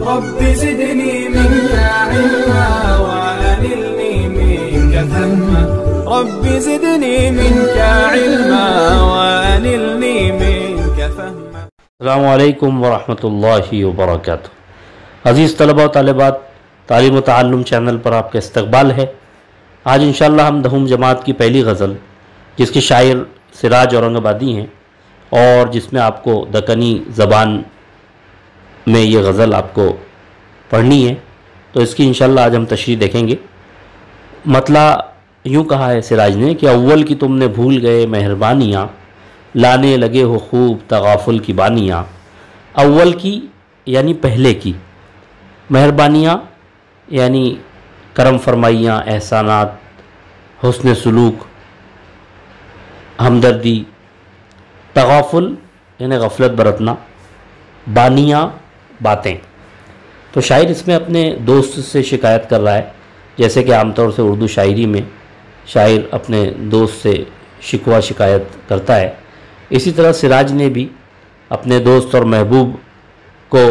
Rabbi ज़िदनी मिन्का इल्मा वअनिलनी मिन्का फ़हमा rabbi ज़िदनी मिन्का इल्मा वअनिलनी मिन्का फ़हमा। अस्सलामु अलैकुम वरहमतुल्लाहि वबरकातुहू। अज़ीज़ तलबा व तालिबात, तालीम व तअल्लुम चैनल पर आपका इस्तक़बाल है। आज इंशाअल्लाह हम दहूम जमात की पहली गज़ल, जिसके शायर सिराज औरंगाबादी हैं और जिसमें आपको दक्कनी ज़बान में ये गज़ल आपको पढ़नी है, तो इसकी इंशाअल्लाह आज हम तशरीह देखेंगे। मतला यूँ कहा है सिराज ने कि अव्वल की तुमने भूल गए मेहरबानियाँ, लाने लगे हो खूब तगाफुल की बानियाँ। अव्वल की यानी पहले की, मेहरबानियाँ यानी करम फरमाइयाँ, एहसानात, हुस्न सुलूक, हमदर्दी, तगाफुल यानी गफलत बरतना, बानियाँ बातें। तो शायर इसमें अपने दोस्त से शिकायत कर रहा है, जैसे कि आमतौर से उर्दू शायरी में शायर अपने दोस्त से शिकवा शिकायत करता है। इसी तरह सिराज ने भी अपने दोस्त और महबूब को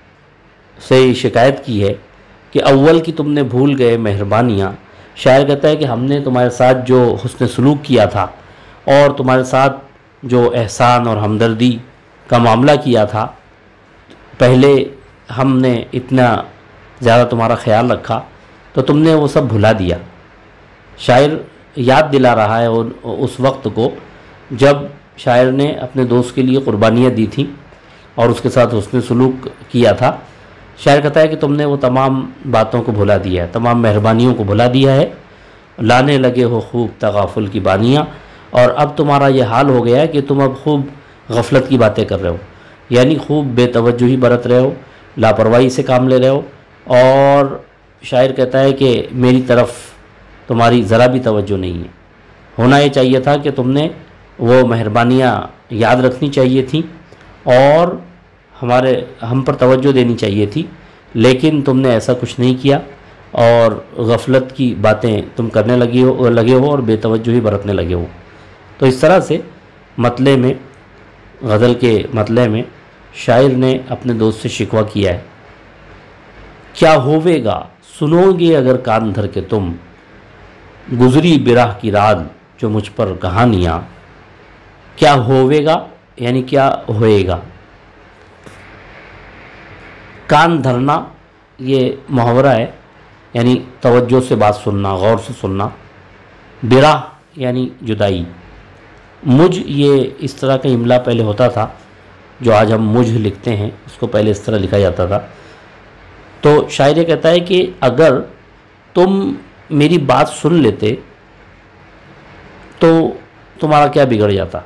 से शिकायत की है कि अव्वल की तुमने भूल गए मेहरबानियाँ। शायर कहता है कि हमने तुम्हारे साथ जो हुस्न सलूक किया था और तुम्हारे साथ जो एहसान और हमदर्दी का मामला किया था, पहले हमने इतना ज़्यादा तुम्हारा ख्याल रखा तो तुमने वो सब भुला दिया। शायर याद दिला रहा है उस वक्त को जब शायर ने अपने दोस्त के लिए कुर्बानियाँ दी थी और उसके साथ हुस्न सलूक किया था। शायर कहता है कि तुमने वो तमाम बातों को भुला दिया है, तमाम मेहरबानियों को भुला दिया है। लाने लगे हो खूब तगाफुल की बानियाँ, और अब तुम्हारा ये हाल हो गया है कि तुम अब खूब गफलत की बातें कर रहे हो, यानी खूब बेतवज्जुही बरत रहे हो, लापरवाही से काम ले रहे हो। और शायर कहता है कि मेरी तरफ तुम्हारी ज़रा भी तवज्जो नहीं है। होना ये चाहिए था कि तुमने वो मेहरबानियाँ याद रखनी चाहिए थी और हम पर तवज्जो देनी चाहिए थी, लेकिन तुमने ऐसा कुछ नहीं किया और गफलत की बातें तुम करने लगे हो और बेतवज्जुही बरतने लगे हो। तो इस तरह से मतले में, गज़ल के मतले में शायर ने अपने दोस्त से शिकवा किया है। क्या होवेगा सुनोगे अगर कान धर के तुम, गुज़री बिरह की रात जो मुझ पर कहानियाँ। क्या होवेगा यानी क्या होएगा। कान धरना ये मुहावरा है, यानी तवज्जो से बात सुनना, गौर से सुनना। बिरह यानी जुदाई। मुझ ये इस तरह का इमला पहले होता था, जो आज हम मुझ लिखते हैं उसको पहले इस तरह लिखा जाता था। तो शायर ये कहता है कि अगर तुम मेरी बात सुन लेते तो तुम्हारा क्या बिगड़ जाता।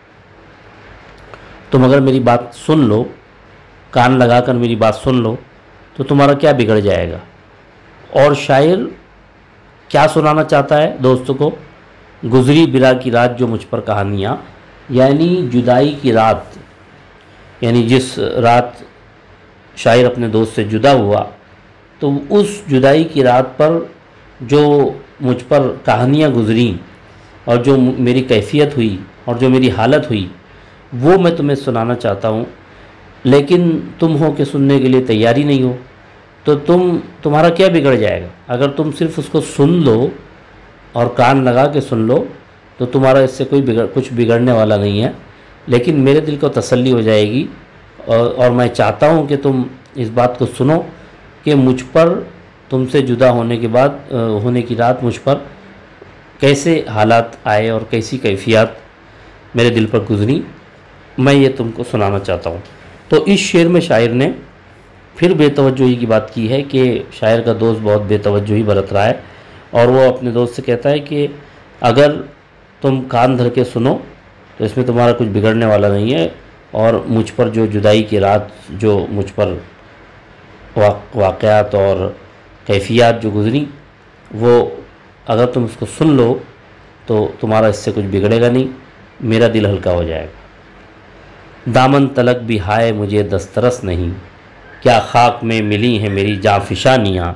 तुम अगर मेरी बात सुन लो, कान लगाकर मेरी बात सुन लो, तो तुम्हारा क्या बिगड़ जाएगा। और शायर क्या सुनाना चाहता है दोस्तों को, गुज़री बिरह की रात जो मुझ पर कहानियाँ, यानी जुदाई की रात, यानी जिस रात शायर अपने दोस्त से जुदा हुआ, तो उस जुदाई की रात पर जो मुझ पर कहानियाँ गुज़री और जो मेरी कैफियत हुई और जो मेरी हालत हुई, वो मैं तुम्हें सुनाना चाहता हूँ। लेकिन तुम हो कि सुनने के लिए तैयारी नहीं हो, तो तुम्हारा क्या बिगड़ जाएगा। अगर तुम सिर्फ़ उसको सुन लो और कान लगा के सुन लो, तो तुम्हारा इससे कुछ बिगड़ने वाला नहीं है। लेकिन मेरे दिल को तसल्ली हो जाएगी और मैं चाहता हूँ कि तुम इस बात को सुनो कि मुझ पर तुमसे जुदा होने के बाद होने की रात मुझ पर कैसे हालात आए और कैसी कैफियत मेरे दिल पर गुजरी, मैं ये तुमको सुनाना चाहता हूँ। तो इस शेर में शायर ने फिर बेतवज्जुही की बात की है कि शायर का दोस्त बहुत बेतवज्जुही बरत रहा है और वो अपने दोस्त से कहता है कि अगर तुम कान धर के सुनो तो इसमें तुम्हारा कुछ बिगड़ने वाला नहीं है, और मुझ पर जो जुदाई की रात जो मुझ पर वाक़यात और कैफियत जो गुज़री, वो अगर तुम उसको सुन लो तो तुम्हारा इससे कुछ बिगड़ेगा नहीं, मेरा दिल हल्का हो जाएगा। दामन तलक भी हाय मुझे दस्तरस नहीं, क्या खाक में मिली हैं मेरी जाफिशानियाँ।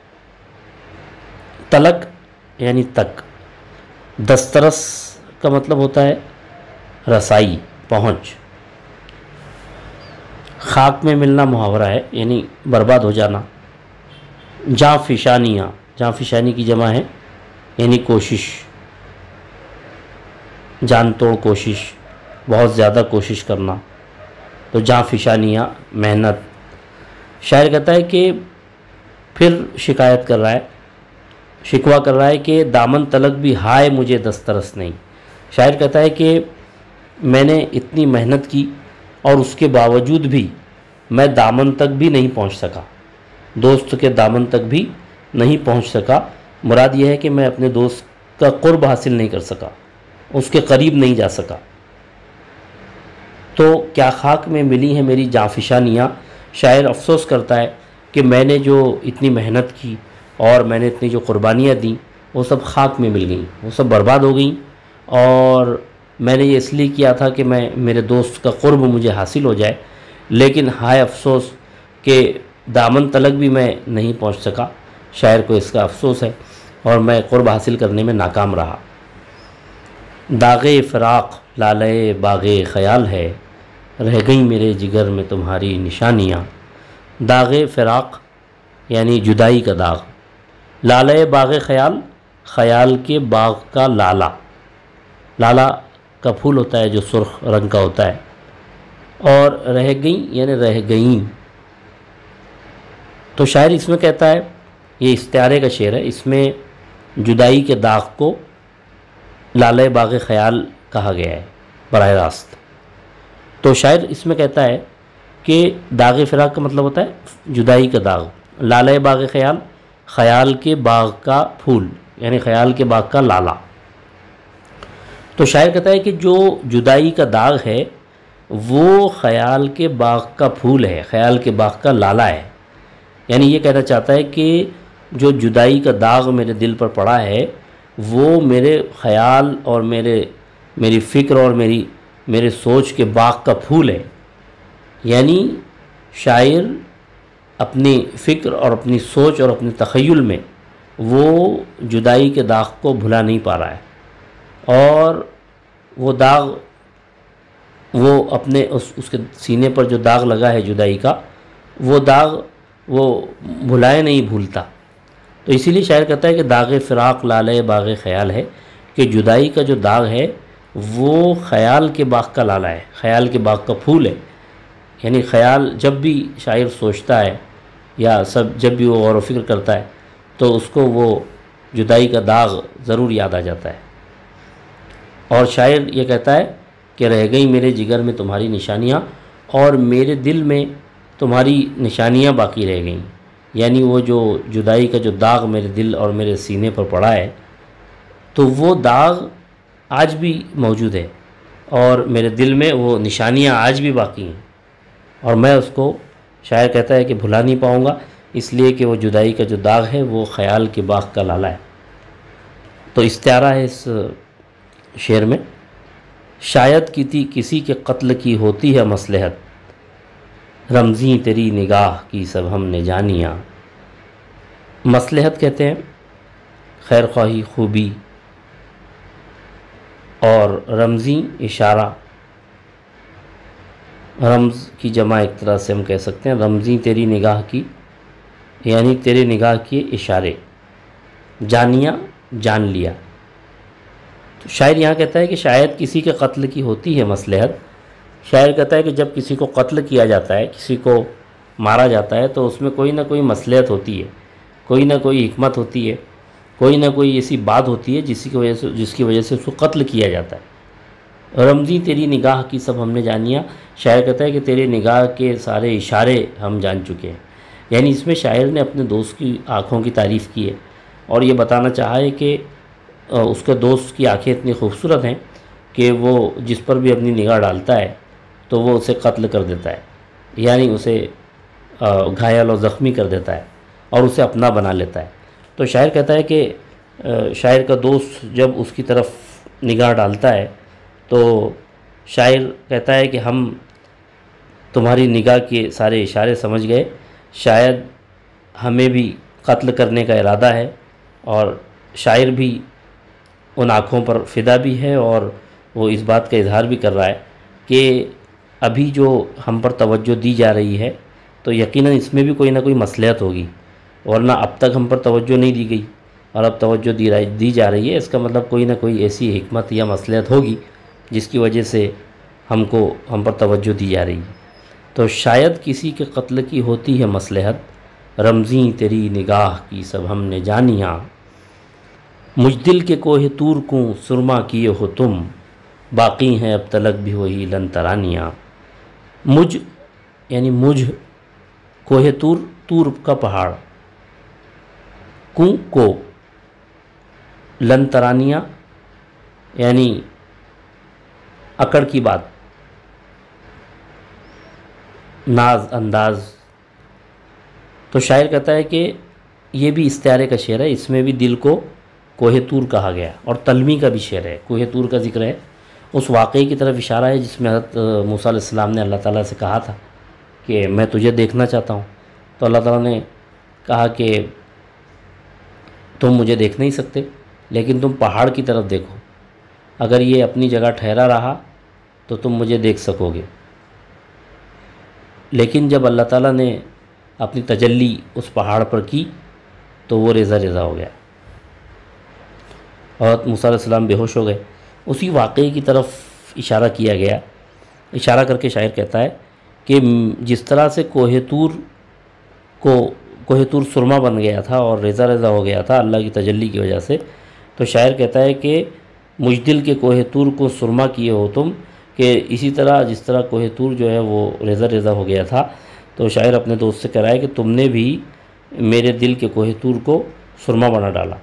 तलक यानी तक, दस्तरस का मतलब होता है रसाई, पहुँच। खाक में मिलना मुहावरा है, यानी बर्बाद हो जाना। जाफिशानियाँ, जाफिशानी की जमा है यानी कोशिश, जान तोड़ कोशिश, बहुत ज़्यादा कोशिश करना। तो जाफिशानियाँ मेहनत। शायर कहता है कि फिर शिकायत कर रहा है, शिकवा कर रहा है कि दामन तलक भी हाय मुझे दस्तरस नहीं। शायर कहता है कि मैंने इतनी मेहनत की और उसके बावजूद भी मैं दामन तक भी नहीं पहुंच सका, दोस्त के दामन तक भी नहीं पहुंच सका। मुराद यह है कि मैं अपने दोस्त का कुर्ब हासिल नहीं कर सका, उसके करीब नहीं जा सका। तो क्या खाक में मिली हैं मेरी जाफिशानियाँ। शायर अफसोस करता है कि मैंने जो इतनी मेहनत की और मैंने इतनी जो कुर्बानियाँ दी वो सब खाक में मिल गई, वो सब बर्बाद हो गई। और मैंने ये इसलिए किया था कि मैं मेरे दोस्त का कुर्ब मुझे हासिल हो जाए, लेकिन हाय अफसोस कि दामन तलक भी मैं नहीं पहुंच सका। शायर को इसका अफसोस है और मैं कुर्ब हासिल करने में नाकाम रहा। दागे फ़राक़ लाले बागे ख़याल है, रह गई मेरे जिगर में तुम्हारी निशानियाँ। दागे फ़राक़ यानी जुदाई का दाग, लाले बागे ख़याल, ख़याल के बाग का लाला। लाला का फूल होता है जो सुर्ख रंग का होता है। और रह गई यानी रह गई। तो शायर इसमें कहता है, ये इस्तिआरे का शेर है, इसमें जुदाई के दाग को लाले बाग ख़याल कहा गया है बराह रास्त। तो शायर इसमें कहता है कि दाग फ़राक़ का मतलब होता है जुदाई का दाग, लाले बाग ख़याल, ख़याल के बाग का फूल यानी ख़याल के बाग का लाला। तो शायर कहता है कि जो जुदाई का दाग है वो ख़याल के बाग का फूल है, ख़याल के बाग का लाला है। यानी ये कहना चाहता है कि जो जुदाई का दाग मेरे दिल पर पड़ा है वो मेरे ख़याल और मेरी फ़िक्र और मेरे सोच के बाग का फूल है। यानी शायर अपनी फ़िक्र और अपनी सोच और अपने तख़य्युल में वो जुदाई के दाग को भुला नहीं पा रहा है, और वो दाग वो अपने उसके सीने पर जो दाग लगा है जुदाई का, वो दाग वो भुलाए नहीं भूलता। तो इसीलिए शायर कहता है कि दागे फ़राक़ लाले बागे ख़याल है, कि जुदाई का जो दाग है वो ख़याल के बाग का लाला है, ख़याल के बाग का फूल है। यानी ख़याल जब भी शायर सोचता है या जब भी वो गौर व फिक्र करता है तो उसको वो जुदाई का दाग ज़रूर याद आ जाता है। और शायर ये कहता है कि रह गई मेरे जिगर में तुम्हारी निशानियाँ, और मेरे दिल में तुम्हारी निशानियाँ बाकी रह गईं। यानी वो जो जुदाई का जो दाग मेरे दिल और मेरे सीने पर पड़ा है, तो वो दाग आज भी मौजूद है और मेरे दिल में वो निशानियाँ आज भी बाकी हैं, और मैं उसको, शायर कहता है कि भुला नहीं पाऊँगा, इसलिए कि वो जुदाई का जो दाग है वो ख़याल के बाग का लाला है। तो इस्तिआरा है इस शेर में, शायद किसी के कत्ल की होती है मसलहत, रमज़ी तेरी निगाह की सब हमने जानियाँ। मसलहत कहते हैं खैर ख्वाही, खूबी, और रमज़ी इशारा, रमज़ की जमा एक तरह से हम कह सकते हैं, रमज़ी तेरी निगाह की यानी तेरे निगाह के इशारे, जानिया जान लिया। तो शायर यहाँ कहता है कि शायद किसी के कत्ल की होती है मसलहत। शायर कहता है कि जब किसी को कत्ल किया जाता है, किसी को मारा जाता है, तो उसमें कोई ना कोई मसलहत होती है, कोई ना कोई हिकमत होती है, कोई ना कोई ऐसी बात होती है जिसकी वजह से उसको कत्ल किया जाता है। रमज़ी तेरी निगाह की सब हमने जानिया, शायर कहता है कि तेरे निगाह के सारे इशारे हम जान चुके हैं। यानी इसमें शायर ने अपने दोस्त की आँखों की तारीफ़ की है और ये बताना चाहा है कि उसके दोस्त की आँखें इतनी खूबसूरत हैं कि वो जिस पर भी अपनी निगाह डालता है तो वो उसे कत्ल कर देता है, यानी उसे घायल और ज़ख्मी कर देता है और उसे अपना बना लेता है। तो शायर कहता है कि शायर का दोस्त जब उसकी तरफ निगाह डालता है तो शायर कहता है कि हम तुम्हारी निगाह के सारे इशारे समझ गए, शायद हमें भी कत्ल करने का इरादा है। और शायर भी उन आँखों पर फ़िदा भी है और वो इस बात का इजहार भी कर रहा है कि अभी जो हम पर तवज्जो दी जा रही है तो यकीनन इसमें भी कोई ना कोई मसलहत होगी, वरना अब तक हम पर तवज्जो नहीं दी गई और अब तवज्जो दी जा रही है, इसका मतलब कोई ना कोई ऐसी हिकमत या मसलहत होगी जिसकी वजह से हम पर तवज्जो दी जा रही है। तो शायद किसी के कत्ल की होती है मसलहत, रमज़ी तेरी निगाह की सब हमने जानिया, मुझ दिल के कोहे तूर को सुरमा किए हो तुम, बाकी हैं अब तलक भी वही लन तरानियाँ। मुझ यानी मुझ, कोहे तूर, तूर का पहाड़, कु को, लन तरानियाँ यानी अकड़ की बात, नाज अंदाज। तो शायर कहता है कि ये भी इस्तिआरे का शेर है, इसमें भी दिल को कोहे तूर कहा गया, और तलमी का भी शेर है, कोहे तूर का जिक्र है, उस वाक़े की तरफ इशारा है जिसमें हज़रत मूसा अलैहिस्सलाम ने अल्लाह ताला से कहा था कि मैं तुझे देखना चाहता हूँ। तो अल्लाह ताला ने कहा कि तुम मुझे देख नहीं सकते, लेकिन तुम पहाड़ की तरफ देखो, अगर ये अपनी जगह ठहरा रहा तो तुम मुझे देख सकोगे। लेकिन जब अल्लाह ताला ने अपनी तजल्ली उस पहाड़ पर की तो वो रेज़ा रेज़ा हो गया और मूसा अलैहिस्सलाम बेहोश हो गए। उसी वाक़े की तरफ इशारा किया गया, इशारा करके शायर कहता है कि जिस तरह से कोहे तूर सुरमा बन गया था और रेज़ा रेज़ा हो गया था अल्लाह की तजल्ली की वजह से, तो शायर कहता है कि मुझ दिल के कोहे तूर को सुरमा किए हो तुम, कि इसी तरह जिस तरह कोहे तूर जो है वो रेज़ा रेज़ा हो गया था, तो शायर अपने दोस्त से कह रहा है कि तुमने भी मेरे दिल के कोहे तूर को सुरमा बना डाला।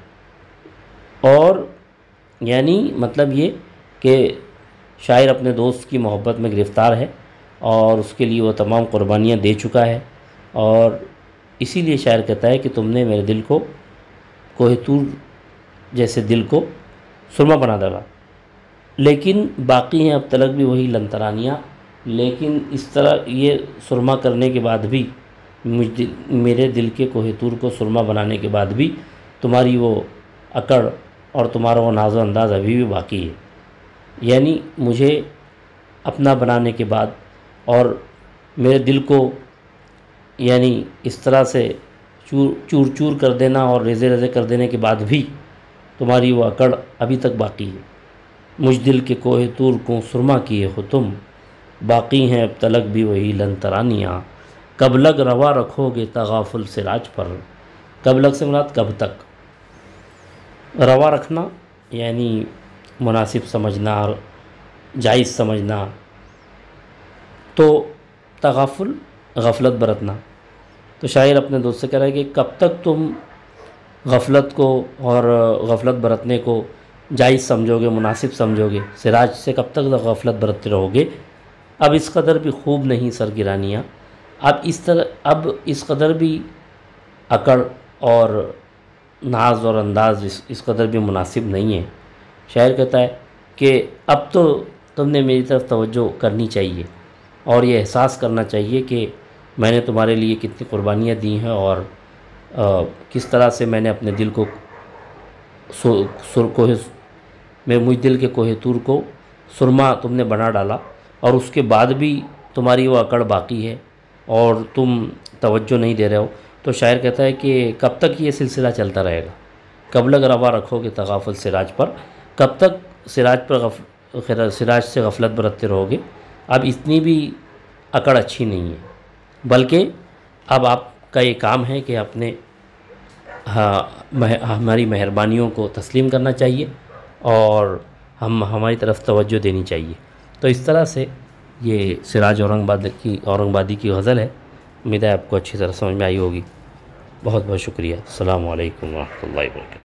और यानी मतलब ये कि शायर अपने दोस्त की मोहब्बत में गिरफ़्तार है और उसके लिए वो तमाम क़ुरबानियाँ दे चुका है, और इसीलिए शायर कहता है कि तुमने मेरे दिल को कोहे तूर जैसे दिल को सुरमा बना डाला। लेकिन बाकी हैं अब तलक भी वही लंतरानियाँ, लेकिन इस तरह ये सुरमा करने के बाद भी मेरे दिल के कोहे तूर को सुरमा बनाने के बाद भी तुम्हारी वो अकड़ और तुम्हारा वो नाज़ो अंदाज़ अभी भी बाकी है। यानी मुझे अपना बनाने के बाद और मेरे दिल को यानी इस तरह से चूर चूर कर देना और रेज़े रेज़े कर देने के बाद भी तुम्हारी वो अकड़ अभी तक बाकी है। मुझ दिल के कोहे तूर को सुरमा किए हो तुम, बाकी हैं अब तलक भी वही लन तरानियाँ, कब लग रवा रखोगे तगाफुल सिराज पर। कब लग से मुराद कब तक, रवा रखना यानी मुनासिब समझना और जायज़ समझना, तो तगाफुल गफलत बरतना। तो शायर अपने दोस्त से कह रहा है कि कब तक तुम गफलत को और गफलत बरतने को जायज़ समझोगे, मुनासिब समझोगे, सिराज से कब तक गफलत बरतते रहोगे। अब इस कदर भी खूब नहीं सरगिरानियाँ, अब इस कदर भी अकड़ और नाज और अंदाज़ इस कदर भी मुनासिब नहीं है। शायर कहता है कि अब तो तुमने मेरी तरफ तवज्जो करनी चाहिए और ये एहसास करना चाहिए कि मैंने तुम्हारे लिए कितनी कुर्बानियाँ दी हैं और किस तरह से मैंने अपने दिल को मुझ दिल के कोहे तूर को सुरमा तुमने बना डाला, और उसके बाद भी तुम्हारी वो अकड़ बाकी है और तुम तवज्जो नहीं दे रहे हो। तो शायर कहता है कि कब तक ये सिलसिला चलता रहेगा, कब लग रवा रखोगे तगाफुल सिराज पर, कब तक सिराज से गफलत बरतते रहोगे। अब इतनी भी अकड़ अच्छी नहीं है, बल्कि अब आपका ये काम है कि अपने हमारी मेहरबानियों को तस्लीम करना चाहिए और हमारी तरफ तवज्जो देनी चाहिए। तो इस तरह से ये सिराज औरंगाबादी की गज़ल है। उम्मीद है आपको अच्छी तरह समझ में आई होगी। बहुत बहुत शुक्रिया। अस्सलामु अलैकुम व रहमतुल्लाहि व बरकातहू।